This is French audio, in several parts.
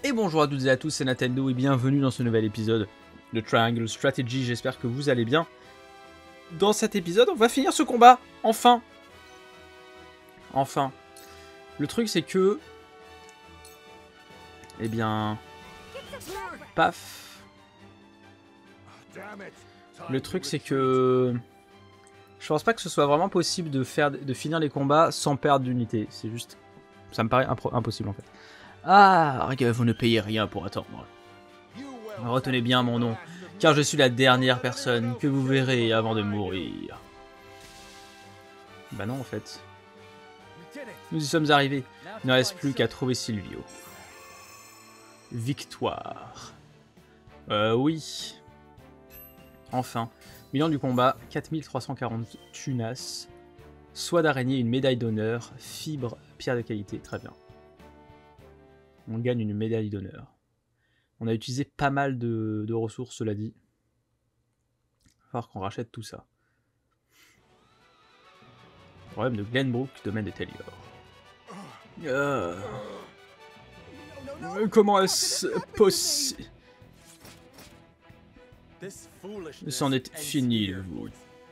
Et bonjour à toutes et à tous, c'est Nintendo et bienvenue dans ce nouvel épisode de Triangle Strategy, j'espère que vous allez bien. Dans cet épisode, on va finir ce combat, enfin. Enfin. Le truc c'est que... Eh bien... Paf. Le truc c'est que... Je pense pas que ce soit vraiment possible de finir les combats sans perdre d'unité, c'est juste... Ça me paraît impossible en fait. Ah, vous ne payez rien pour attendre. Retenez bien mon nom, car je suis la dernière personne que vous verrez avant de mourir. Bah non en fait. Nous y sommes arrivés. Il ne reste plus qu'à trouver Silvio. Victoire. Oui. Enfin. Bilan du combat, 4340 tunas. Soie d'araignée, une médaille d'honneur. Fibre, pierre de qualité. Très bien. On gagne une médaille d'honneur. On a utilisé pas mal de ressources, cela dit. Il va falloir qu'on rachète tout ça. Problème de Glenbrook, domaine de Telior. Comment est-ce possible? C'en est fini, vous.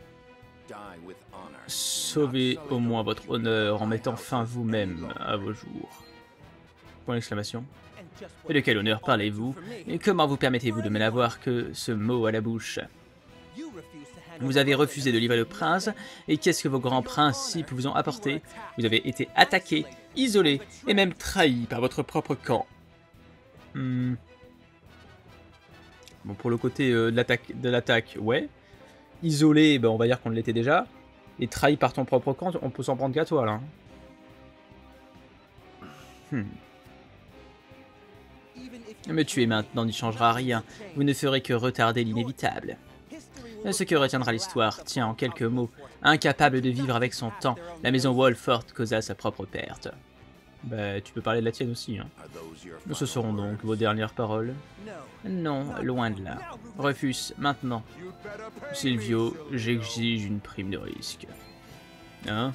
Sauvez au moins votre honneur en mettant fin vous-même à vos jours. Point d'exclamation. Et de quel honneur parlez-vous? Et comment vous permettez-vous de me n'avoir que ce mot à la bouche? Vous avez refusé de livrer le prince, et qu'est-ce que vos grands principes vous ont apporté? Vous avez été attaqué, isolé, et même trahi par votre propre camp. Bon, pour le côté de l'attaque, ouais. Isolé, ben, on va dire qu'on l'était déjà. Et trahi par ton propre camp, on peut s'en prendre qu'à toi, là. Me tuer maintenant n'y changera rien. Vous ne ferez que retarder l'inévitable. Ce que retiendra l'histoire tient en quelques mots. Incapable de vivre avec son temps, la maison Wolford causa sa propre perte. Bah, tu peux parler de la tienne aussi, hein. Ce seront donc vos dernières paroles? Non, loin de là. Refuse, maintenant. Silvio, j'exige une prime de risque. Hein?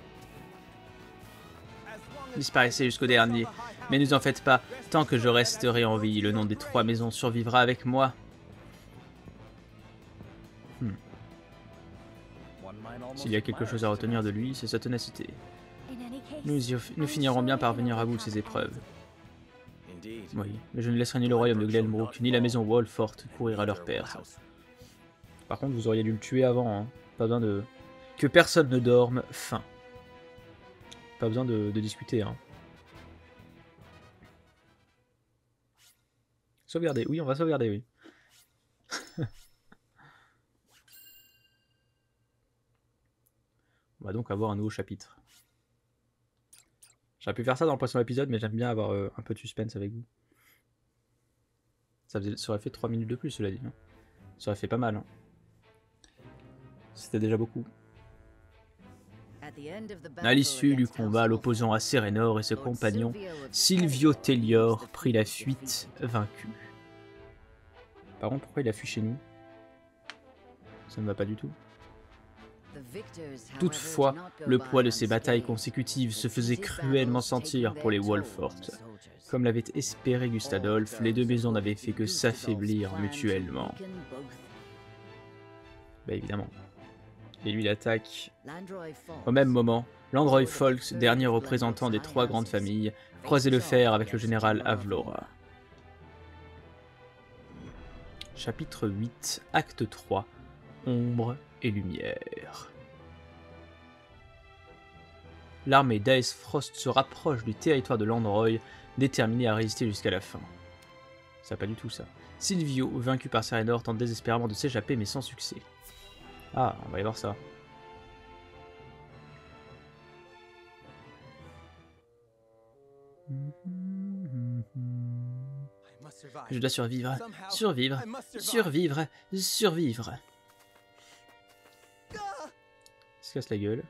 Disparaissez jusqu'au dernier. Mais ne vous en faites pas, tant que je resterai en vie, le nom des trois maisons survivra avec moi. S'il y a quelque chose à retenir de lui, c'est sa ténacité. Nous finirons bien par venir à bout de ces épreuves. Oui, mais je ne laisserai ni le royaume de Glenbrook, ni la maison Wolford courir à leur perte. Par contre, vous auriez dû le tuer avant, hein. Pas besoin de... Que personne ne dorme, fin. Pas besoin de discuter, hein. Sauvegarder, oui, on va sauvegarder, oui. On va donc avoir un nouveau chapitre. J'aurais pu faire ça dans le prochain épisode, mais j'aime bien avoir un peu de suspense avec vous. Ça aurait fait 3 minutes de plus, cela dit. Hein. Ça aurait fait pas mal. Hein. C'était déjà beaucoup. À l'issue du combat, l'opposant à Serenor et ses compagnons, Silvio Telior prit la fuite, vaincu. Par contre, pourquoi il a fui chez nous? Ça ne va pas du tout. Toutefois, le poids de ces batailles consécutives se faisait cruellement sentir pour les Wolford. Comme l'avait espéré Gustadolf, les deux maisons n'avaient fait que s'affaiblir mutuellement. Bah évidemment. Et lui l'attaque. Au même moment, Landroy Folks, dernier représentant des trois grandes familles, croisait le fer avec le général Avlora. Chapitre 8, Acte 3, Ombre et lumière. L'armée d'Aes Frost se rapproche du territoire de Landroy, déterminée à résister jusqu'à la fin. Ça va pas du tout ça. Silvio, vaincu par Serenor, tente désespérément de s'échapper mais sans succès. Ah, on va y voir ça. Je dois survivre, survivre, survivre, survivre. Il se casse la gueule.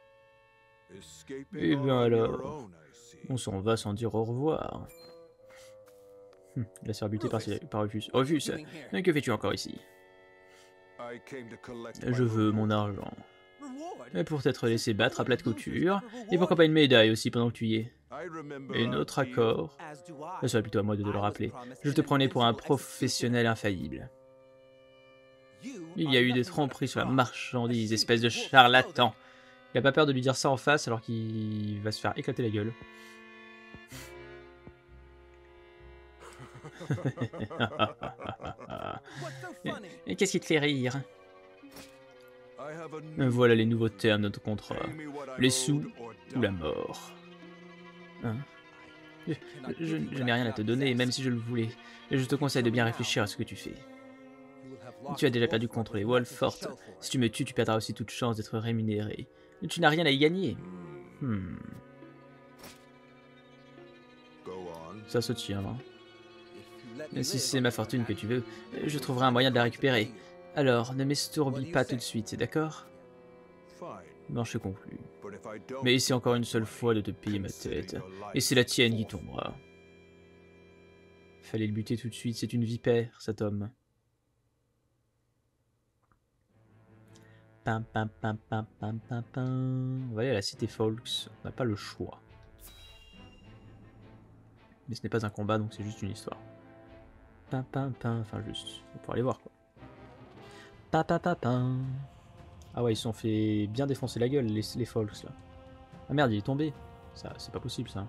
Et bien alors, on s'en va sans dire au revoir. Il a se faire buter par Rufus. Rufus, que fais-tu encore ici? Je veux mon argent. Pour t'être laissé battre à plate couture. Et pourquoi pas une médaille aussi pendant que tu y es? Et notre accord, ce serait plutôt à moi de te le rappeler. Je te prenais pour un professionnel infaillible. Il y a eu des tromperies sur la marchandise, espèce de charlatan. Il a pas peur de lui dire ça en face alors qu'il va se faire éclater la gueule. Et qu'est-ce qui te fait rire? Voilà les nouveaux termes de notre contrat. Les sous ou la mort. Hein? Je n'ai rien à te donner, même si je le voulais. Et je te conseille de bien réfléchir à ce que tu fais. Tu as déjà perdu contre les Wolfort. Si tu me tues, tu perdras aussi toute chance d'être rémunéré. Tu n'as rien à y gagner. Ça se tient, hein. Et si c'est ma fortune que tu veux, je trouverai un moyen de la récupérer. Alors, ne m'estourbis pas tout de suite, d'accord? Non, je conclus. Mais essaie encore une seule fois de te payer ma tête, et c'est la tienne qui tombera. Fallait le buter tout de suite, c'est une vipère, cet homme. Pam pam pam pam pam pam pam. On va aller à la cité Folks, on n'a pas le choix. Mais ce n'est pas un combat, donc c'est juste une histoire. Pam pam pam, enfin juste, on pourra aller voir quoi. Pam pam pam pam. Ah ouais, ils se sont fait bien défoncer la gueule, les Folks là. Ah merde, il est tombé. Ça, c'est pas possible ça.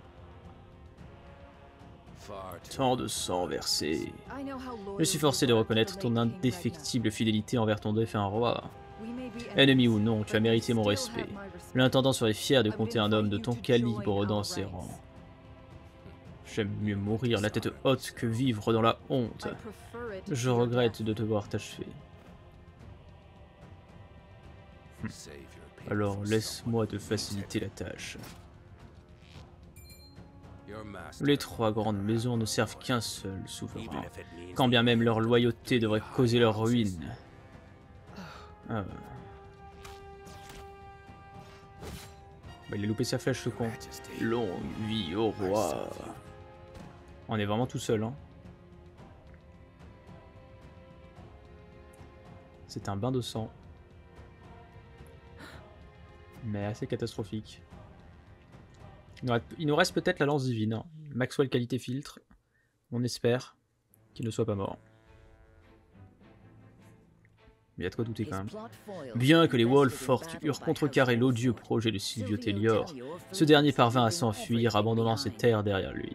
Tant de sang versé. Je suis forcé de reconnaître ton indéfectible fidélité envers ton défunt roi. Ennemi ou non, tu as mérité mon respect. L'intendant serait fier de compter un homme de ton calibre dans ses rangs. J'aime mieux mourir la tête haute que vivre dans la honte. Je regrette de te voir t'achever. Alors laisse-moi te faciliter la tâche. Les trois grandes maisons ne servent qu'un seul souverain, quand bien même leur loyauté devrait causer leur ruine. Ah. Bah, il a loupé sa flèche ce con. Longue vie au roi. On est vraiment tout seul, hein. C'est un bain de sang. Mais assez catastrophique. Il nous reste peut-être la lance divine. Hein. Maxwell qualité filtre. On espère qu'il ne soit pas mort. Mais il y a de quoi douter quand même. Bien que les Wolfort eurent contrecarré l'odieux projet de Silvio Tellior, ce dernier parvint à s'enfuir, abandonnant ses terres derrière lui.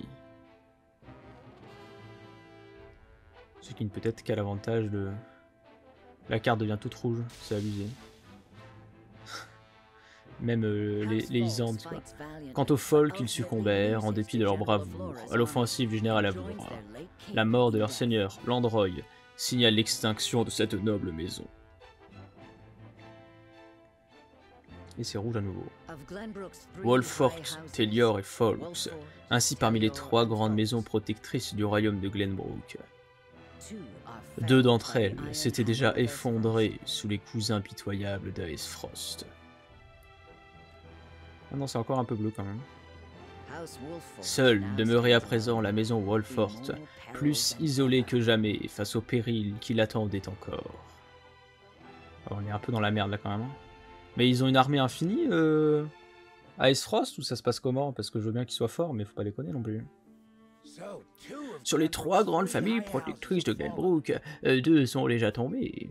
Ce qui ne peut être qu'à l'avantage de... La carte devient toute rouge, c'est abusé. Même les Isand, quoi. Quant aux Folk, ils succombèrent, en dépit de leur bravoure, à l'offensive du général Avour. La mort de leur seigneur, Landroy, signale l'extinction de cette noble maison. Et c'est rouge à nouveau. Wolfort, Tellior et Folks, ainsi parmi les trois grandes maisons protectrices du royaume de Glenbrook. Deux d'entre elles s'étaient déjà effondrées sous les coups impitoyables d'Aesfrost. Ah non, c'est encore un peu bleu quand même. Seule demeurait à présent la maison Wolfort, plus isolée que jamais face au péril qui l'attendait encore. Alors, on est un peu dans la merde là quand même. Mais ils ont une armée infinie à Aesfrost, ou ça se passe comment? Parce que je veux bien qu'ils soient forts, mais faut pas déconner non plus. Sur les trois grandes familles protectrices de Glenbrook, deux sont déjà tombées.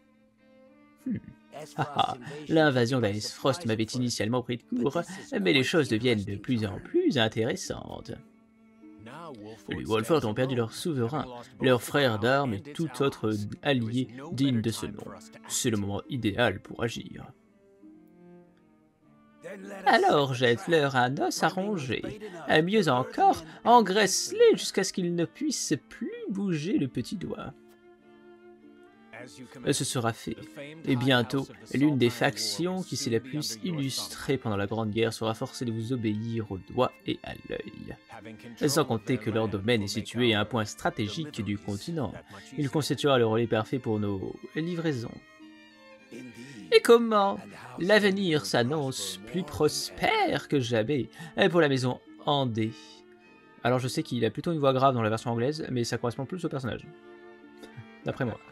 L'invasion d'Aesfrost m'avait initialement pris de court, mais les choses deviennent de plus en plus intéressantes. Les Wolfort ont perdu leur souverain, leurs frères d'armes et tout autre allié digne de ce nom. C'est le moment idéal pour agir. Alors jette-leur un os à ronger. Mieux encore, engraisse-les jusqu'à ce qu'ils ne puissent plus bouger le petit doigt. Ce sera fait, et bientôt, l'une des factions qui s'est la plus illustrée pendant la Grande Guerre sera forcée de vous obéir au doigt et à l'œil. Sans compter que leur domaine est situé à un point stratégique du continent, il constituera le relais parfait pour nos livraisons. Et comment l'avenir s'annonce plus prospère que jamais pour la maison Andé. Alors je sais qu'il a plutôt une voix grave dans la version anglaise, mais ça correspond plus au personnage. D'après moi.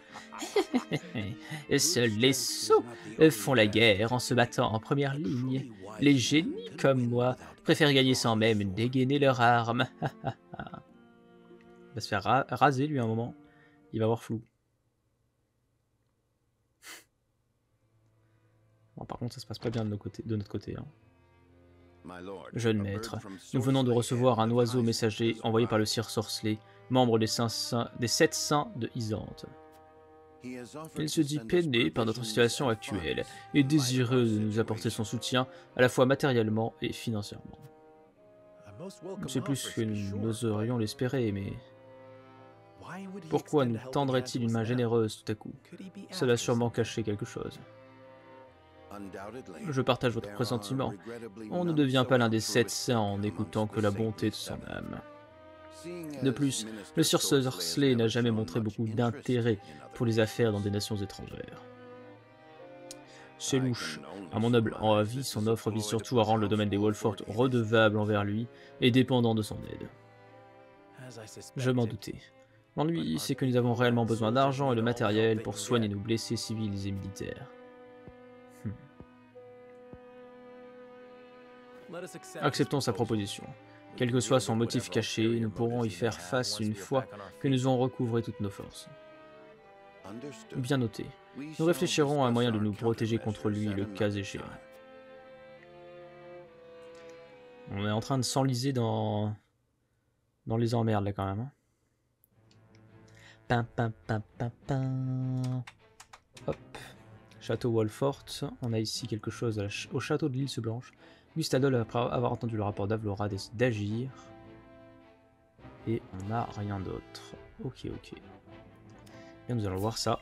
Seuls les sots font la guerre en se battant en première ligne. Les génies comme moi, préfèrent gagner sans même dégainer leur arme. Il va se faire raser lui à un moment. Il va avoir flou. Bon, par contre, ça se passe pas bien de notre côté. Hein. Jeune maître, nous venons de recevoir un oiseau messager envoyé par le sire Sorcelé, membre des 7 saints de Isante. Il se dit peiné par notre situation actuelle et désireux de nous apporter son soutien à la fois matériellement et financièrement. C'est plus que nous n'oserions l'espérer, mais... Pourquoi nous tendrait-il une main généreuse tout à coup? Cela a sûrement caché quelque chose. Je partage votre pressentiment. On ne devient pas l'un des 7 saints en n'écoutant que la bonté de son âme. De plus, le sire Sorcelé n'a jamais montré beaucoup d'intérêt pour les affaires dans des nations étrangères. C'est louche. À mon humble avis, son offre vise surtout à rendre le domaine des Wolfort redevable envers lui et dépendant de son aide. Je m'en doutais. L'ennui, c'est que nous avons réellement besoin d'argent et de matériel pour soigner nos blessés civils et militaires. Acceptons sa proposition. Quel que soit son motif caché, nous pourrons y faire face une fois que nous aurons recouvré toutes nos forces. Bien noté. Nous réfléchirons à un moyen de nous protéger contre lui le cas échéant. On est en train de s'enliser dans les emmerdes là quand même. Hop. Château Wolfort. On a ici quelque chose au château de l'Île Blanche. Gustadol, après avoir entendu le rapport d'Avlora, décide d'agir. Et on n'a rien d'autre. Ok. Bien, nous allons voir ça.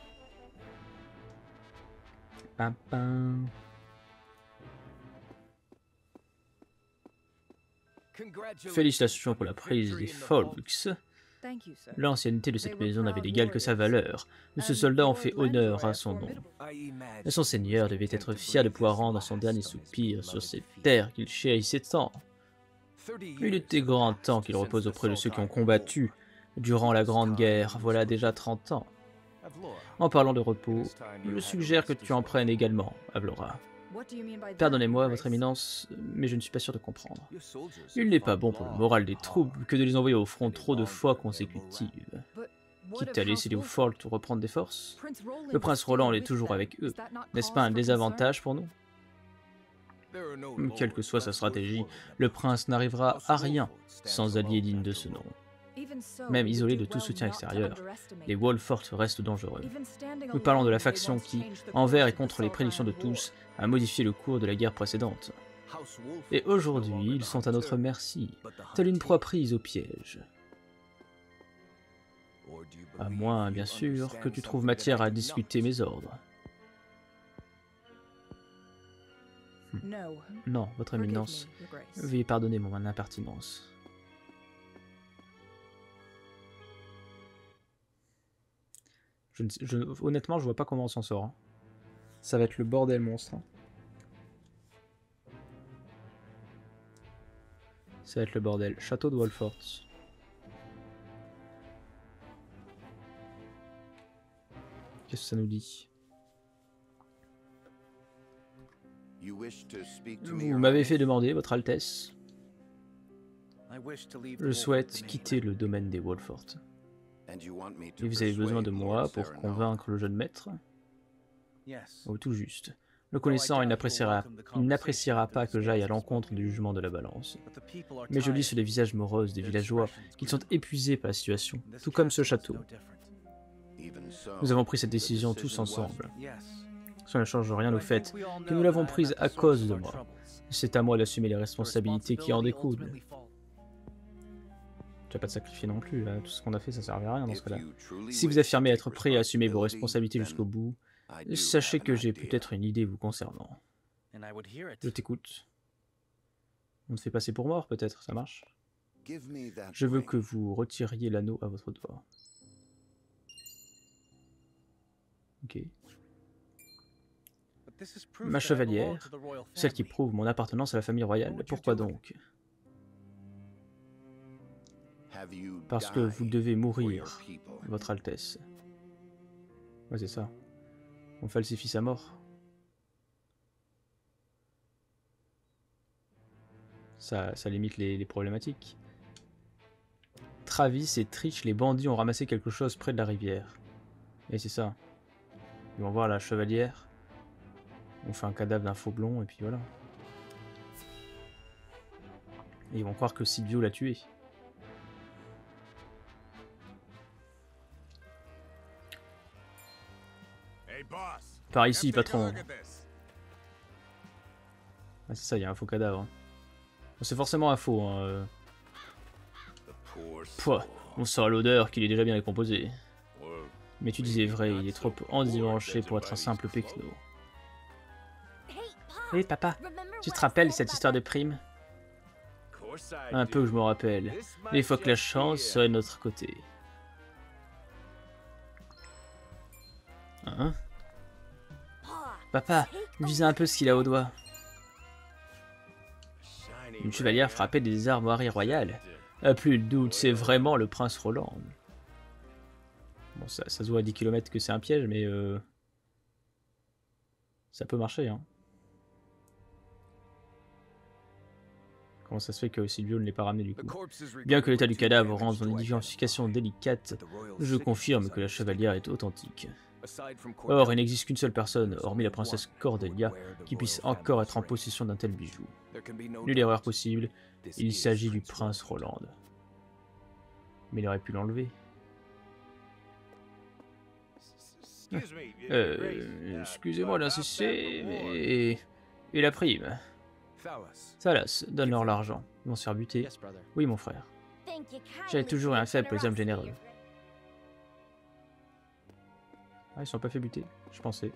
Félicitations pour la prise des Folks. L'ancienneté de cette maison n'avait d'égal que sa valeur, mais ce soldat en fait honneur à son nom. Et son seigneur devait être fier de pouvoir rendre son dernier soupir sur cette terre qu'il chérissait tant. Il était grand temps qu'il repose auprès de ceux qui ont combattu durant la Grande Guerre, voilà déjà 30 ans. En parlant de repos, je suggère que tu en prennes également, Avlora. Pardonnez-moi, votre éminence, mais je ne suis pas sûr de comprendre. Il n'est pas bon pour le moral des troupes que de les envoyer au front trop de fois consécutives. Quitte à laisser les Wolfort reprendre des forces, le prince Roland est toujours avec eux. N'est-ce pas un désavantage pour nous? Quelle que soit sa stratégie, le prince n'arrivera à rien sans alliés dignes de ce nom. Même isolés de tout soutien extérieur, les Wolfort restent dangereux. Nous parlons de la faction qui, envers et contre les prédictions de tous, a modifié le cours de la guerre précédente. Et aujourd'hui, ils sont à notre merci, telle une proie prise au piège. À moins, bien sûr, que tu trouves matière à discuter mes ordres. Non, votre éminence, veuillez pardonner mon impertinence. Honnêtement, je vois pas comment on s'en sort. Hein. Ça va être le bordel monstre. Hein. Ça va être le bordel. Château de Wolfort. Qu'est-ce que ça nous dit? Vous m'avez fait demander, votre Altesse. Je souhaite quitter le domaine des Wolfort. Et vous avez besoin de moi pour convaincre le jeune maître? Oh, tout juste. Le connaissant, il n'appréciera pas que j'aille à l'encontre du jugement de la balance. Mais je lis sur les visages moroses des villageois qu'ils sont épuisés par la situation, tout comme ce château. Nous avons pris cette décision tous ensemble. Ça ne change rien au fait que nous l'avons prise à cause de moi. C'est à moi d'assumer les responsabilités qui en découlent. Tu vas pas te sacrifier non plus, là. Tout ce qu'on a fait, ça servait à rien dans ce cas-là. Si vous affirmez être prêt à assumer vos responsabilités jusqu'au bout, sachez que j'ai peut-être une idée vous concernant. Je t'écoute. On te fait passer pour mort, peut-être, ça marche? Je veux que vous retiriez l'anneau à votre doigt. Ok. Ma chevalière, celle qui prouve mon appartenance à la famille royale. Pourquoi donc? Parce que vous devez mourir, votre Altesse. Ouais, c'est ça. On falsifie sa mort. Ça limite les problématiques. Travis et Trish, les bandits, ont ramassé quelque chose près de la rivière. Et c'est ça. Ils vont voir la chevalière. On fait un cadavre d'un faux blond et puis voilà. Et ils vont croire que Silvio l'a tué. Par ici, patron. Ah, c'est ça, il y a un faux cadavre. C'est forcément un faux. Hein. Pouah, on sent à l'odeur qu'il est déjà bien décomposé. Mais tu disais vrai, il est trop endimanché pour être un simple pecno. Hé papa, tu te rappelles cette histoire de prime? Un peu, je me rappelle. Les fois que la chance serait de notre côté. Hein? Papa, visez un peu ce qu'il a au doigt. Une chevalière frappée des armoiries royales. A plus de doute, c'est vraiment le prince Roland. Bon, ça se voit à 10 km que c'est un piège, mais ça peut marcher. Hein. Comment ça se fait que Silvio ne l'ait pas ramené du coup? Bien que l'état du cadavre rende son identification délicate, je confirme que la chevalière est authentique. Or, il n'existe qu'une seule personne, hormis la princesse Cordelia, qui puisse encore être en possession d'un tel bijou. Nulle erreur possible, il s'agit du prince Roland. Mais il aurait pu l'enlever. Excusez-moi d'insister, mais... Et la prime? Salas, donne-leur l'argent. Ils vont se faire buter. Oui, mon frère. J'avais toujours un faible pour les hommes généreux. Ah, ils sont pas fait buter, je pensais.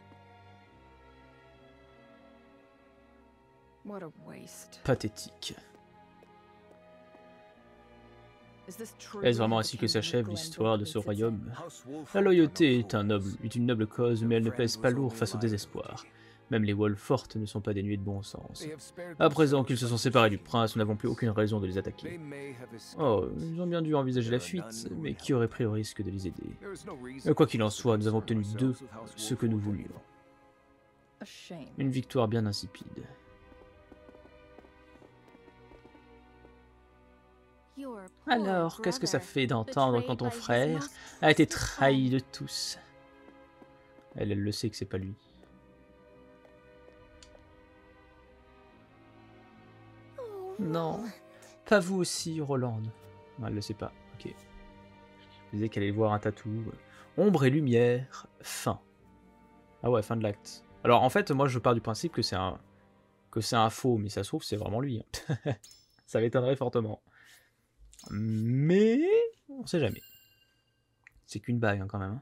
Pathétique. Est-ce vraiment ainsi que s'achève l'histoire de ce royaume? La loyauté est une noble cause, mais elle ne pèse pas lourd face au désespoir. Même les Wolfort ne sont pas dénués de bon sens. À présent qu'ils se sont séparés du prince, nous n'avons plus aucune raison de les attaquer. Oh, ils ont bien dû envisager la fuite, mais qui aurait pris le risque de les aider? Quoi qu'il en soit, nous avons obtenu d'eux ce que nous voulions. Une victoire bien insipide. Alors, qu'est-ce que ça fait d'entendre quand ton frère a été trahi de tous? Elle le sait que c'est pas lui. Non, pas vous aussi, Roland. Non, elle le sait pas, ok. Je disais qu'elle allait voir un tatou. Ombre et lumière, fin. Ah ouais, fin de l'acte. Alors en fait, moi je pars du principe que c'est un faux, mais ça se trouve c'est vraiment lui. Hein. Ça m'étonnerait fortement. Mais on sait jamais. C'est qu'une bague hein, quand même. Hein.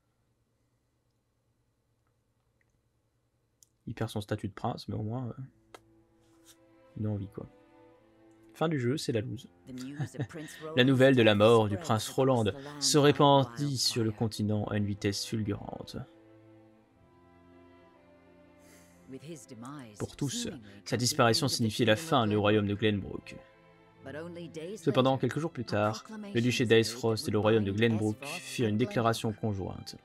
Il perd son statut de prince, mais au moins il a envie quoi. Fin du jeu, c'est la loose. La nouvelle de la mort du prince Roland se répandit sur le continent à une vitesse fulgurante. Pour tous, sa disparition signifiait la fin du royaume de Glenbrook. Cependant, quelques jours plus tard, le duché d'Icefrost et le royaume de Glenbrook firent une déclaration conjointe.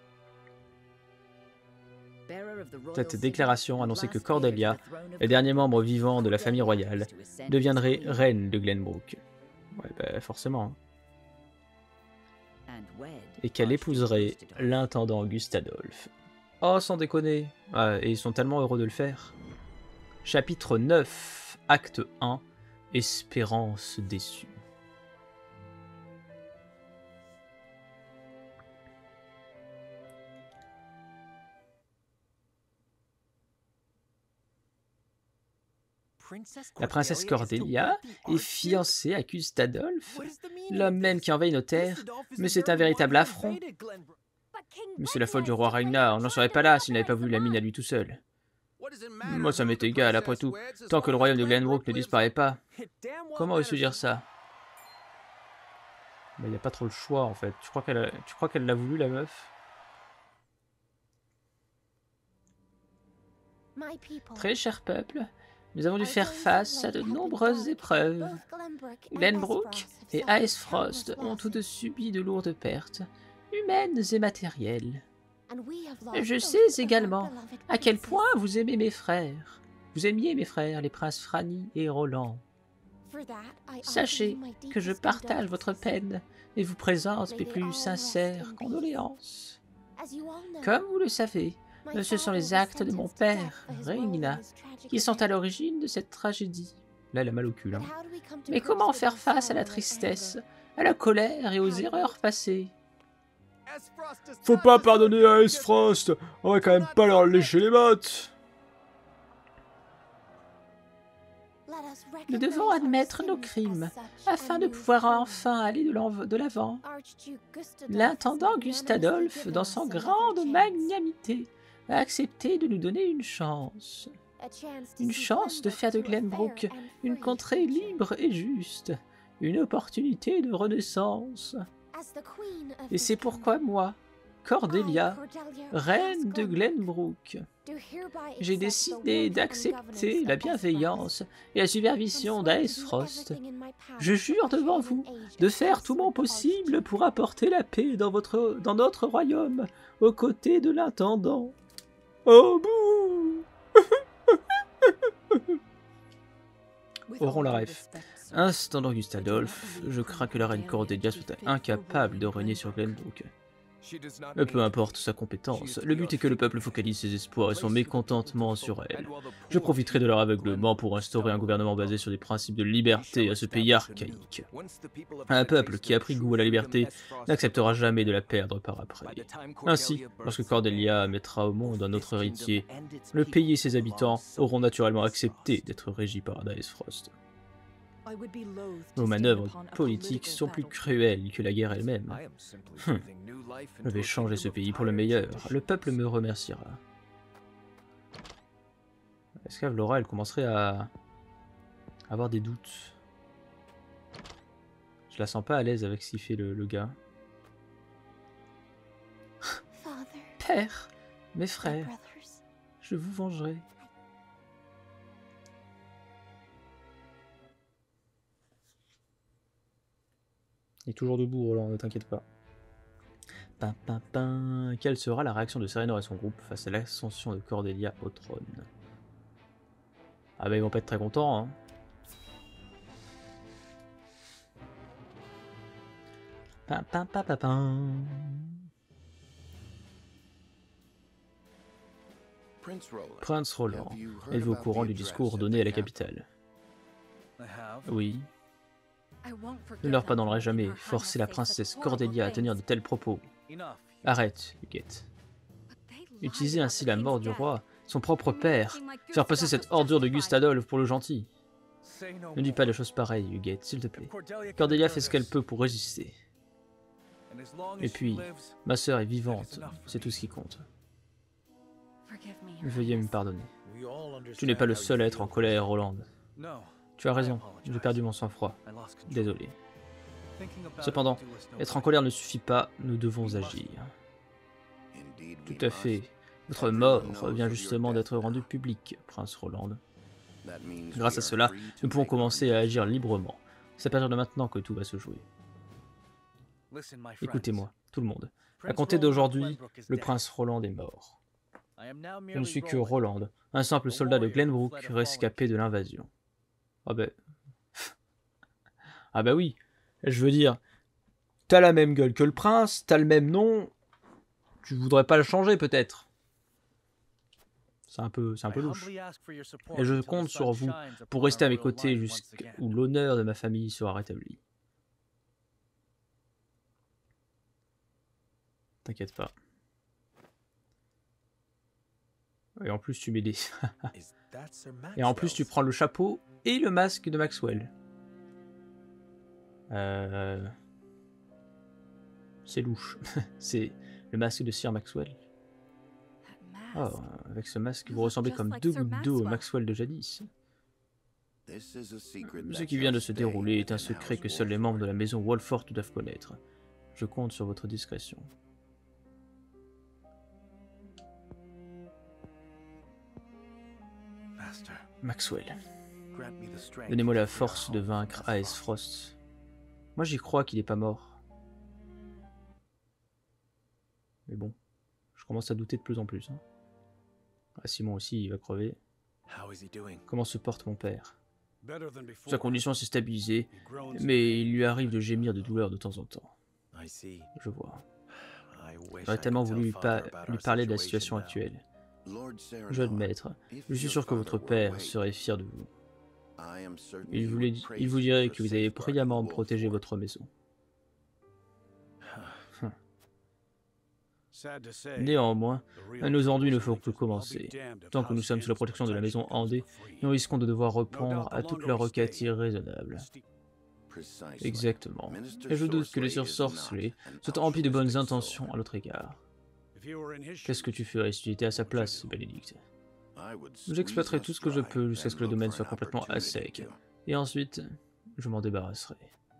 Cette déclaration annonçait que Cordelia, le dernier membre vivant de la famille royale, deviendrait reine de Glenbrook. Ouais, bah forcément. Hein. Et qu'elle épouserait l'intendant Gustadolphe. Oh, sans déconner. Ah, et ils sont tellement heureux de le faire. Chapitre 9, acte 1, Espérance déçue. La princesse Cordelia est fiancée à Gustadolphe, l'homme même qui envahit nos terres, mais c'est un véritable affront. Mais c'est la faute du roi Ragnar, on n'en serait pas là s'il n'avait pas voulu la mine à lui tout seul. Moi ça m'est égal, après tout, tant que le royaume de Glenbrook ne disparaît pas. Comment veux-tu dire ça? Il n'y a pas trop le choix en fait. Tu crois qu'elle l'a voulu la meuf? Très cher peuple, nous avons dû faire face à de nombreuses épreuves. Glenbrook et Icefrost ont tous deux subi de lourdes pertes, humaines et matérielles. Je sais également à quel point vous aimez mes frères. Vous aimiez mes frères, les princes Franny et Roland. Sachez que je partage votre peine et vous présente mes plus sincères condoléances. Comme vous le savez, ce sont les actes de mon père, Regina, qui sont à l'origine de cette tragédie. Là, elle a mal au cul. Hein. Mais comment faire face à la tristesse, à la colère et aux erreurs passées? Faut pas pardonner à S-Frost, on va quand même pas leur lécher les bottes. Nous devons admettre nos crimes, afin de pouvoir enfin aller de l'avant. L'intendant Gustadolphe, dans son grande magnanimité, a accepté de nous donner une chance. Une chance de faire de Glenbrook une contrée libre et juste, une opportunité de renaissance. Et c'est pourquoi moi, Cordelia, reine de Glenbrook, j'ai décidé d'accepter la bienveillance et la supervision d'Aesfrost. Je jure devant vous de faire tout mon possible pour apporter la paix dans notre royaume, aux côtés de l'intendant. Oh bouh. Aurons la ref. Instant Gustadolphe, je crains que la reine Cordelia soit incapable de régner sur Glenbrook. Mais peu importe sa compétence, le but est que le peuple focalise ses espoirs et son mécontentement sur elle. Je profiterai de leur aveuglement pour instaurer un gouvernement basé sur des principes de liberté à ce pays archaïque. Un peuple qui a pris goût à la liberté n'acceptera jamais de la perdre par après. Ainsi, lorsque Cordelia mettra au monde un autre héritier, le pays et ses habitants auront naturellement accepté d'être régis par Aesfrost. Nos manœuvres politiques sont plus cruelles que la guerre elle-même. Je vais changer ce pays pour le meilleur. Le peuple me remerciera. Est-ce qu'Avlora, elle commencerait à avoir des doutes? Je la sens pas à l'aise avec ce qu'il fait le gars. Père, mes frères, je vous vengerai. Il est toujours debout, Roland, ne t'inquiète pas. Quelle sera la réaction de Serenor et son groupe face à l'ascension de Cordelia au trône? Ah bah ils vont pas être très contents, hein. Prince Roland, êtes-vous au courant du discours donné à la capitale? Oui. Je ne leur pardonnerai jamais. Forcer la princesse Cordelia à tenir de tels propos. Arrête, Huguette. Utiliser ainsi la mort du roi, son propre père, faire passer cette ordure de Gustadolphe pour le gentil. Ne dis pas de choses pareilles, Huguette, s'il te plaît. Cordelia fait ce qu'elle peut pour résister. Et puis, ma sœur est vivante, c'est tout ce qui compte. Veuillez me pardonner. Tu n'es pas le seul à être en colère, Roland. Tu as raison, j'ai perdu mon sang-froid. Désolé. Cependant, être en colère ne suffit pas, nous devons agir. Tout à fait. Votre mort vient justement d'être rendue publique, Prince Roland. Grâce à cela, nous pouvons commencer à agir librement. C'est à partir de maintenant que tout va se jouer. Écoutez-moi, tout le monde. À compter d'aujourd'hui, le prince Roland est mort. Je ne suis que Roland, un simple soldat de Glenbrook rescapé de l'invasion. Ah ben... ah bah oui, je veux dire, t'as la même gueule que le prince, t'as le même nom, tu voudrais pas le changer peut-être? C'est un peu louche. Et je compte sur vous pour rester à mes côtés jusqu'où l'honneur de ma famille sera rétabli. T'inquiète pas. Et en plus tu m'aides. Et en plus tu prends le chapeau et le masque de Maxwell. C'est louche. C'est le masque de Sir Maxwell. Oh, avec ce masque, vous ressemblez comme deux gouttes d'eau au Maxwell de jadis. Ce qui vient de se dérouler est un secret que seuls les membres de la maison Wolford doivent connaître. Je compte sur votre discrétion. Maxwell, donnez-moi la force de vaincre Aesfrost. Moi j'y crois qu'il est pas mort. Mais bon, je commence à douter de plus en plus. Hein. Ah, Simon aussi, il va crever. Comment se porte mon père? Sa condition s'est stabilisée, mais il lui arrive de gémir de douleur de temps en temps. Je vois. J'aurais tellement voulu lui parler de la situation actuelle. Jeune maître, je suis sûr que votre père serait fier de vous. Il vous dirait que vous avez brillamment protégé votre maison. Néanmoins, nos ennuis ne feront que commencer. Tant que nous sommes sous la protection de la maison Andé, nous risquons de devoir répondre à toutes leurs requêtes irraisonnables. Exactement. Et je doute que les sorcelés soient remplis de bonnes intentions à notre égard. Qu'est-ce que tu ferais si tu étais à sa place, Bénédicte? J'exploiterai tout ce que je peux jusqu'à ce que le domaine soit complètement à sec. Et ensuite, je m'en débarrasserai.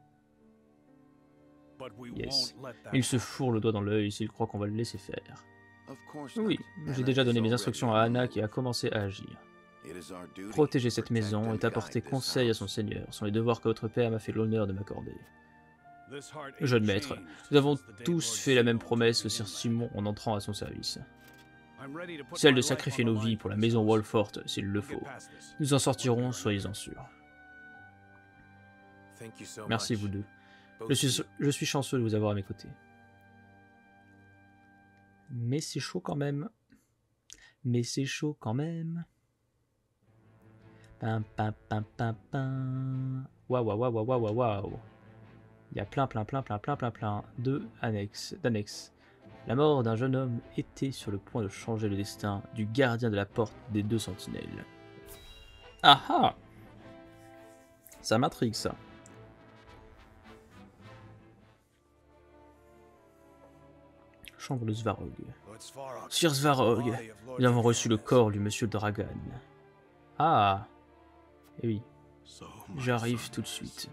Yes. Il se fourre le doigt dans l'œil s'il croit qu'on va le laisser faire. Oui, j'ai déjà donné mes instructions à Anna qui a commencé à agir. Protéger cette maison et apporter conseil à son seigneur sont les devoirs que votre père m'a fait l'honneur de m'accorder. Jeune maître, nous avons tous fait la même promesse au Sir Simon en entrant à son service. Celle de sacrifier nos vies pour la maison Walfort s'il le faut. Nous en sortirons, soyez-en sûrs. Merci vous deux. Je suis chanceux de vous avoir à mes côtés. Mais c'est chaud quand même. Mais c'est chaud quand même. Pam pam pam pam pam. Waouh waouh waouh waouh waouh waouh. Il y a plein d'annexes. La mort d'un jeune homme était sur le point de changer le destin du gardien de la porte des 2 sentinelles. Ah ah! Ça m'intrigue ça. Chambre de Svarog. Sir Svarog, nous avons reçu le corps du monsieur Dragan. Ah! Eh oui. J'arrive tout de suite.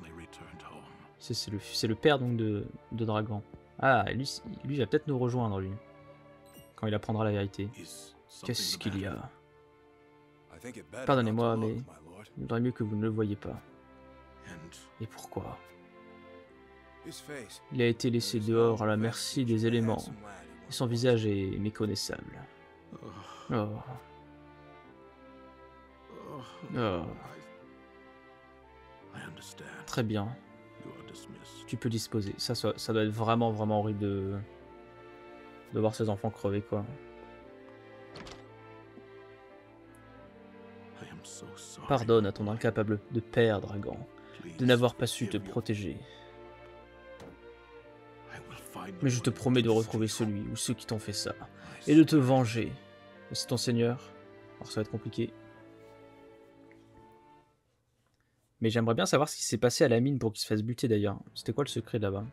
C'est le père donc de Dragan. Ah, lui va peut-être nous rejoindre, lui. Quand il apprendra la vérité. Qu'est-ce qu'il y a? Pardonnez-moi, mais il vaudrait mieux que vous ne le voyiez pas. Et pourquoi? Il a été laissé dehors à la merci des éléments, et son visage est méconnaissable. Oh. Oh. Très bien. Tu peux disposer. Ça doit être vraiment horrible de voir ses enfants crever, quoi. Pardonne à ton incapable de père, Dragan, de n'avoir pas su te protéger. Mais je te promets de retrouver celui ou ceux qui t'ont fait ça, et de te venger. C'est ton seigneur. Alors ça va être compliqué. Mais j'aimerais bien savoir ce qui s'est passé à la mine pour qu'il se fasse buter d'ailleurs. C'était quoi le secret là-bas?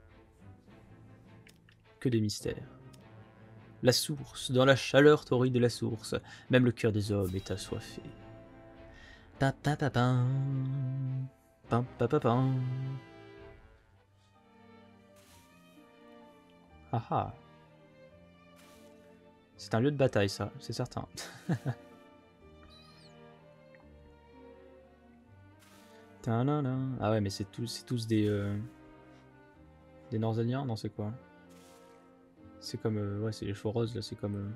Que des mystères. La source, dans la chaleur torride de la source, même le cœur des hommes est assoiffé. Pa pa pa pam. Pam pa pa pam. Ah ah. C'est un lieu de bataille ça, c'est certain. Ah ouais, mais c'est tous des Norséniens? Non, c'est quoi? C'est comme ouais, c'est les chevaux roses là, c'est comme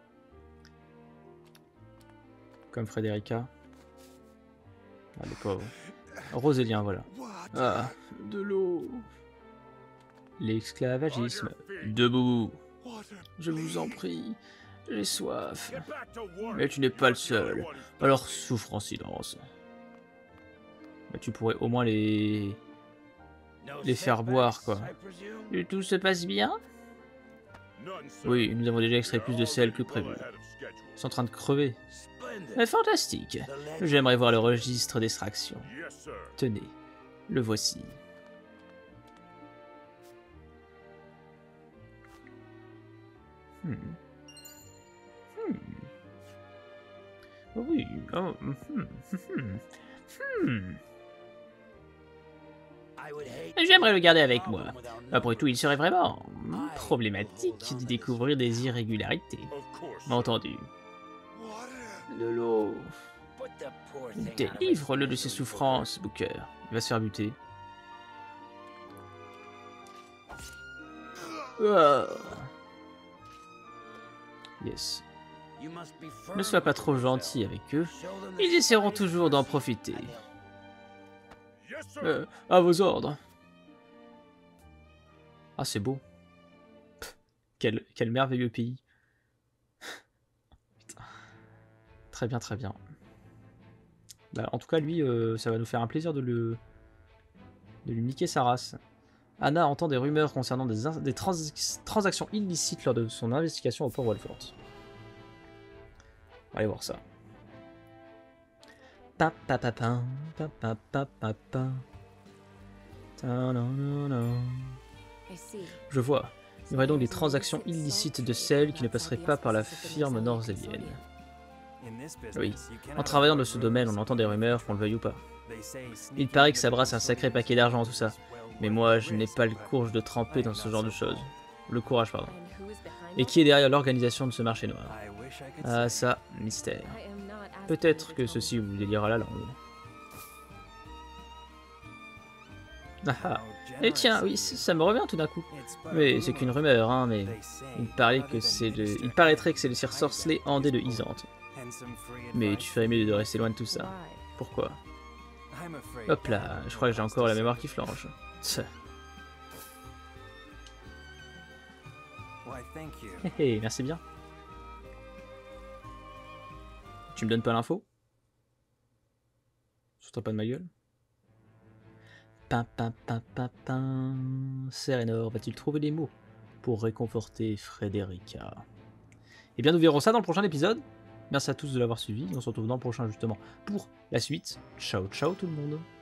Frederica. Ah les pauvres. Rosélien, voilà. Ah, de l'eau. L'esclavagisme. Debout. Je vous en prie, j'ai soif. Mais tu n'es pas le seul. Alors souffre en silence. Bah, tu pourrais au moins les faire boire, quoi. Et tout se passe bien? Oui, nous avons déjà extrait plus de sel que prévu. Ils sont en train de crever. Mais fantastique. J'aimerais voir le registre d'extraction. Tenez, le voici. Oui. Oh. J'aimerais le garder avec moi. Après tout, il serait vraiment problématique de découvrir des irrégularités. Entendu. De l'eau. Délivre-le de ses souffrances, Booker. Il va se faire buter. Oh. Yes. Ne sois pas trop gentil avec eux. Ils essaieront toujours d'en profiter. À vos ordres. Ah, c'est beau. Pff, quel merveilleux pays. Putain. Très bien, très bien. Bah, en tout cas, lui, ça va nous faire un plaisir de lui niquer sa race. Anna entend des rumeurs concernant des transactions illicites lors de son investigation au port Walfort. On va aller voir ça. Je vois. Il y aurait donc des transactions illicites de sel qui ne passeraient pas par la firme norvégienne. Oui, en travaillant dans ce domaine, on entend des rumeurs, qu'on le veuille ou pas. Il paraît que ça brasse un sacré paquet d'argent, tout ça. Mais moi, je n'ai pas le courage de tremper dans ce genre de choses. Le courage, pardon. Et qui est derrière l'organisation de ce marché noir? Ah, ça, mystère. Peut-être que ceci vous déliera la langue. Ah ah. Et tiens, oui, ça me revient tout d'un coup. Mais c'est qu'une rumeur, hein, mais... Il paraîtrait que c'est le sire Sorcelet Andé de Isante. Mais tu ferais mieux de rester loin de tout ça. Pourquoi? Hop là, je crois que j'ai encore la mémoire qui flanche. Hé hé, merci bien. Tu me donnes pas l'info? Surtout pas de ma gueule. Serenor va-t-il trouver des mots pour réconforter Frederica? Eh bien, nous verrons ça dans le prochain épisode. Merci à tous de l'avoir suivi. On se retrouve dans le prochain, justement, pour la suite. Ciao, ciao tout le monde.